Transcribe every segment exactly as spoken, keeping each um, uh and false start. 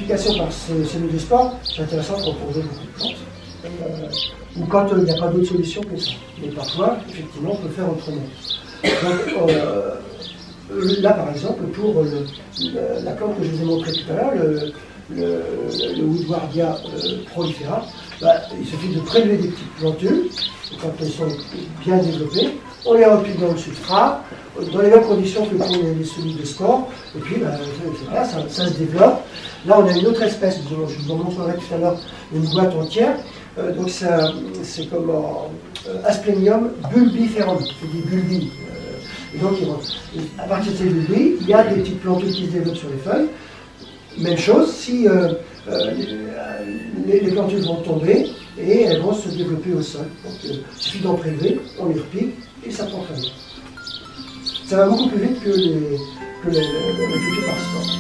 multiplication par cellules de spore, c'est intéressant quand on veut beaucoup de plantes, euh, ou quand il euh, n'y a pas d'autre solution que ça. Mais parfois, effectivement, on peut faire autrement. Donc, euh, là, par exemple, pour le, le, la plante que je vous ai montrée tout à l'heure, le, le, le Woodwardia euh, prolifera, bah, il suffit de prélever des petites plantules, quand elles sont bien développées, on les replie dans le substrat, dans les mêmes conditions que pour les, les cellules de spore, et puis bah, voilà, ça, ça se développe. Là, on a une autre espèce, je vous en montrerai tout à l'heure, une boîte entière. Euh, donc, c'est comme euh, Asplenium bulbiferum, c'est des bulbilles. Euh, et donc, à partir de ces bulbilles, il y a des petites plantules qui se développent sur les feuilles. Même chose, si euh, euh, les, les plantules vont tomber et elles vont se développer au sol. Donc, euh, il suffit d'en prélever, on les replie et ça prend très bien. Ça va beaucoup plus vite que les, que les, les, les cultures par sport.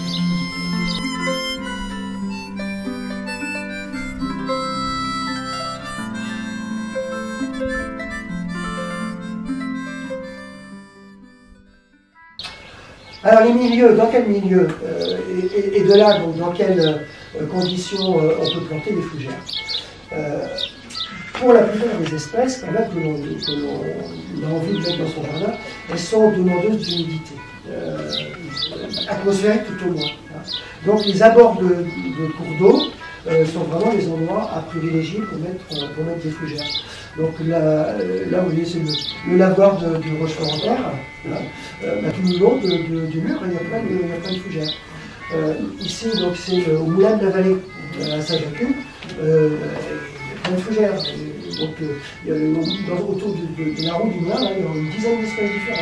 Alors les milieux, dans quel milieu euh, et, et, et de là, donc, dans quelles euh, conditions euh, on peut planter des fougères euh, Pour la plupart des espèces, quand même, que l'on a envie de mettre dans son jardin, elles sont demandeuses d'humidité, euh, atmosphérique tout au moins. Hein. Donc les abords de, de cours d'eau euh, sont vraiment les endroits à privilégier pour mettre, pour mettre des fougères. Donc là, là vous voyez, c'est le, le lavoir de, de Rochefort-en-Terre. Euh, bah, tout le long de, de, du mur, il y a plein de, il y a plein de fougères. Euh, ici, donc c'est au Moulin de la Vallée, à Saint-Jacques, euh, il y a plein de fougères. Et donc, euh, il y a, dans, autour de, de, de la roue du Moulin, là, il y a une dizaine d'espèces différentes.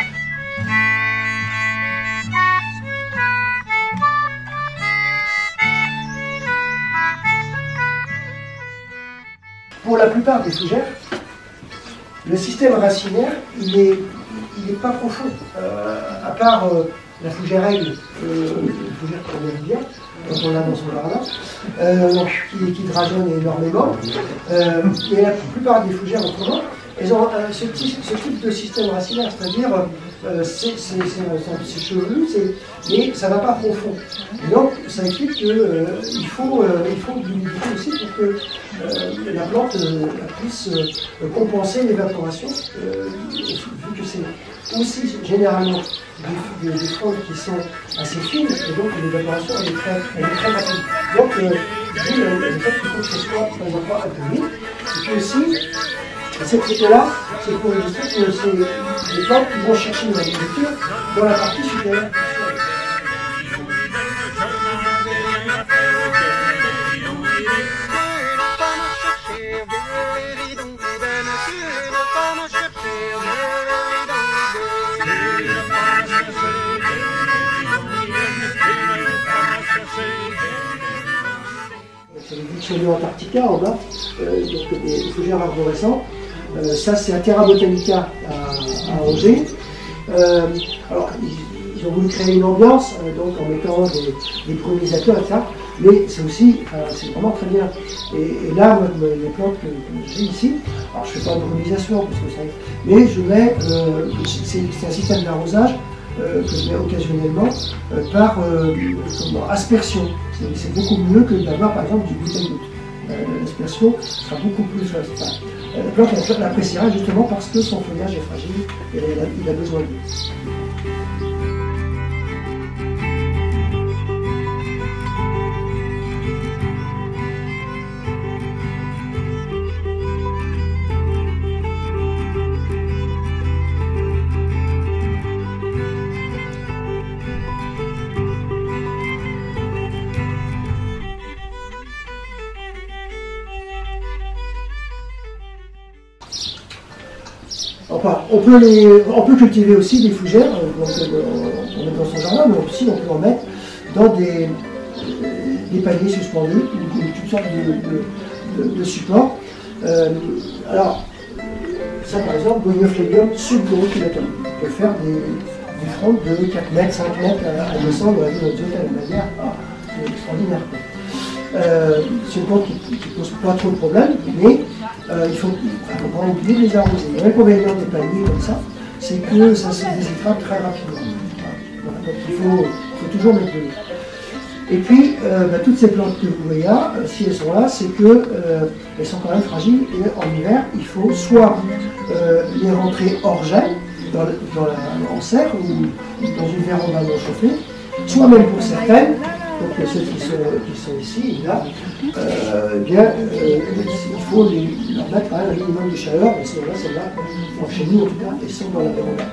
Pour la plupart des fougères, le système racinaire, il est, il n'est pas profond. Euh, à part euh, la fougère aigle, euh, une fougère qu'on aime bien, quand on l'a dans son jardin, euh, donc, qui, qui drageonne énormément. Euh, et la plupart des fougères autrement, elles ont euh, ce, type, ce type de système racinaire, c'est-à-dire euh, c'est chevelu, mais ça ne va pas profond. Et donc ça implique qu'il euh, faut, euh, il faut de l'humidité aussi pour que euh, la plante euh, puisse euh, compenser l'évaporation, euh, vu que c'est aussi généralement des, des, des frondes qui sont assez fines, et donc l'évaporation elle est très, elle est très rapide. Donc euh, le fait qu'il faut que ce soit dans un endroit un peu vide, et puis aussi, cette photo-là, c'est pour illustrer que c'est les plantes qui vont chercher de la nourriture dans la partie supérieure. C'est les Dictionnaires Antarctica en bas, euh, donc des fougères arborescentes. Euh, ça, c'est un Terra Botanica à, à Angers. Euh, alors, ils, ils ont voulu créer une ambiance, euh, donc en mettant des, des pollinisateurs, et cetera. Mais c'est aussi, euh, c'est vraiment très bien. Et, et là, moi, les plantes que, que j'ai ici, alors je ne fais pas de pollinisation, parce que ça, mais je mets, euh, c'est un système d'arrosage euh, que je mets occasionnellement euh, par euh, comment, aspersion. C'est beaucoup mieux que d'avoir, par exemple, du goutte à goutte. L'aspersion sera beaucoup plus facile. La plante l'appréciera justement parce que son feuillage est fragile et il a besoin d'eau. Enfin, on peut, les, on peut cultiver aussi des fougères, donc, euh, on met dans son jardin, mais aussi on peut en mettre dans des, des paniers suspendus, toutes sortes de, de, de, de supports. Euh, alors, ça par exemple, Goniophlenium subgoriculatum, on peut faire des, des frondes de quatre mètres, cinq mètres à, à descendre dans notre hôtel de manière ah, extraordinaire. Euh, c'est une plante qui ne pose pas trop de problèmes, mais euh, il faut, faut pas oublier de les arroser. L'inconvénient des paniers comme ça, c'est que ça se déshydrate très rapidement. Voilà. Donc il faut, faut toujours mettre de l'eau. Et puis, euh, bah, toutes ces plantes que vous voyez là, euh, si elles sont là, c'est qu'elles euh, sont quand même fragiles et en hiver, il faut soit euh, les rentrer hors gel, dans, le, dans la, en serre ou dans une véranda non chauffée, soit même pour certaines, donc ceux qui sont, qui sont ici, là, euh, bien, euh, il faut les, leur mettre quand même un minimum de chaleur, et celles-là, celles-là, chez nous en tout cas, elles sont dans la véranda.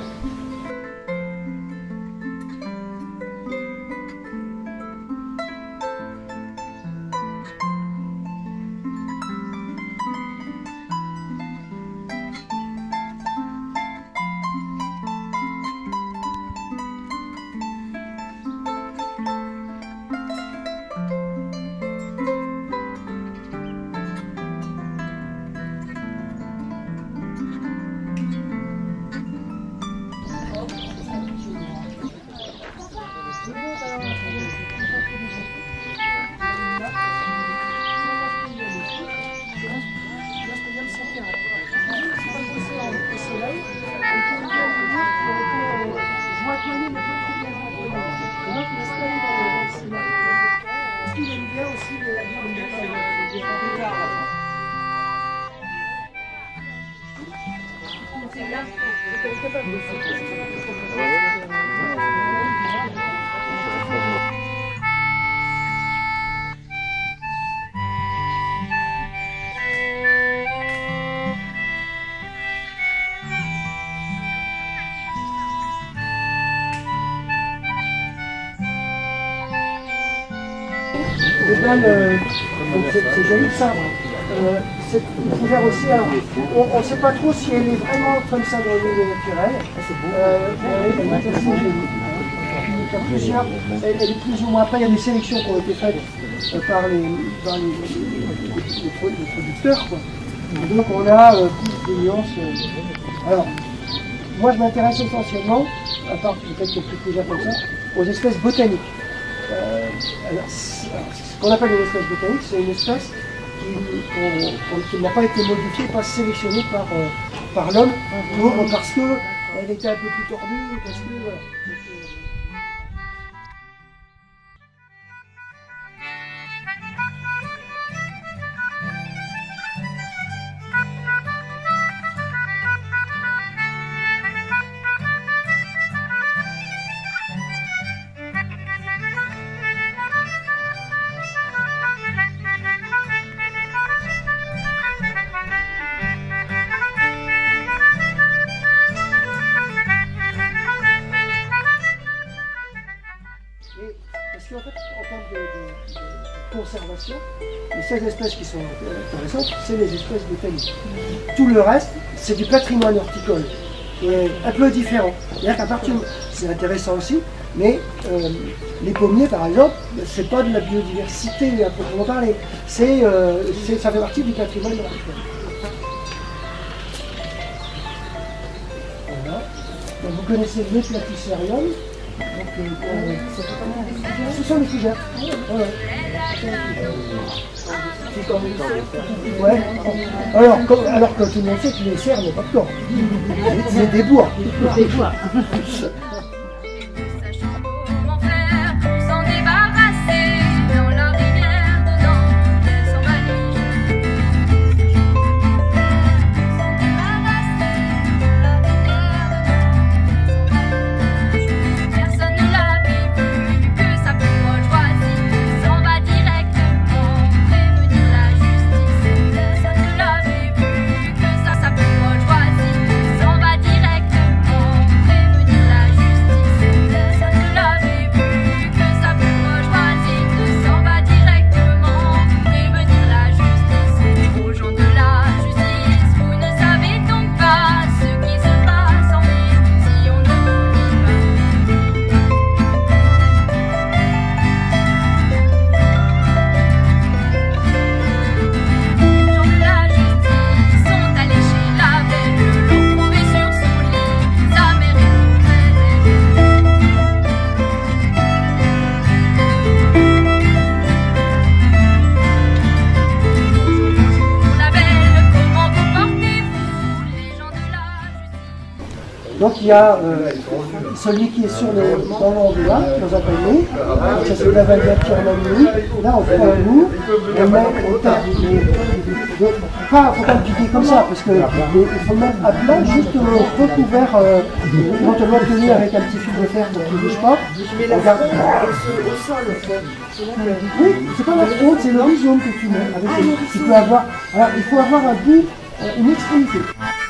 C'est joli ça. Euh, c'est ouvert aussi. Alors, on ne sait pas trop si elle est vraiment comme ça dans le milieu naturel. Euh, elle, elle, elle, plusieurs, elle, elle est plus ou moins. Après, il y a des sélections qui ont été faites euh, par, les, par les, les, les, les producteurs. Quoi. Et donc, on a euh, plus de nuances. Euh. Alors, moi, je m'intéresse essentiellement, à part peut-être quelques couleurs comme ça, aux espèces botaniques. Euh, alors, ce qu'on appelle une espèce botanique, c'est une espèce qui, qui, qui n'a pas été modifiée, pas sélectionnée par, euh, par l'homme, parce qu'elle était un peu plus tordue, parce que... Voilà. Parce qu'en fait, en termes de, de, de conservation, les seize espèces qui sont intéressantes, c'est les espèces botaniques. Tout le reste, c'est du patrimoine horticole, qui est un peu différent. C'est-à-dire qu'à partir, c'est intéressant aussi, mais euh, les pommiers, par exemple, c'est pas de la biodiversité à proprement parler. C'est, euh, ça fait partie du patrimoine horticole. Voilà. Donc, vous connaissez le Platycerium. Donc, euh, ce sont les fougères. Ouais. Ouais. Alors, comme, alors que tout le monde sait que les cerfs n'ont pas de corps. C'est des bois. Des bois. Directement prévenir la justice. Donc il y a euh, celui qui est sur les, dans l'endroit, dans un panier, donc ça c'est la valette qui en là on prend un loup, on met, on tape les, pas, faut pas le piquer comme ça, parce que les, il faut mettre à plat, juste euh, recouvert, euh, éventuellement tenu avec un petit fil de fer pour qu'il ne bouge pas. Je mets la Regarde. au sol. Oui, c'est pas la fraude, c'est le rhizome que tu mets. Avec Ah, les, tu peux avoir, alors il faut avoir un bout, euh, une extrémité.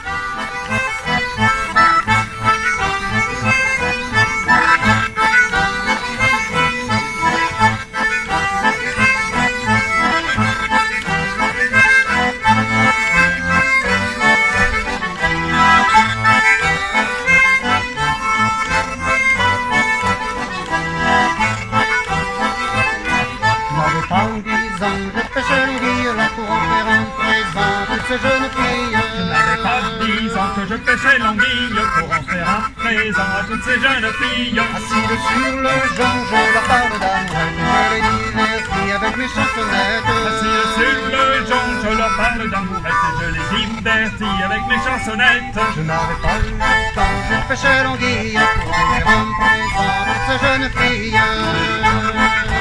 Je n'avais pas dix ans que je pêchais l'anguille pour en faire un présent à toutes ces jeunes filles. Assise sur le jonc, je leur parle d'amour, je les divertis avec mes chansonnettes. Assise sur le jonc, je leur parle d'amour et je les divertis avec mes chansonnettes. Je n'avais pas eu le temps, je pêchais l'anguille pour faire un présent à toutes ces jeunes filles.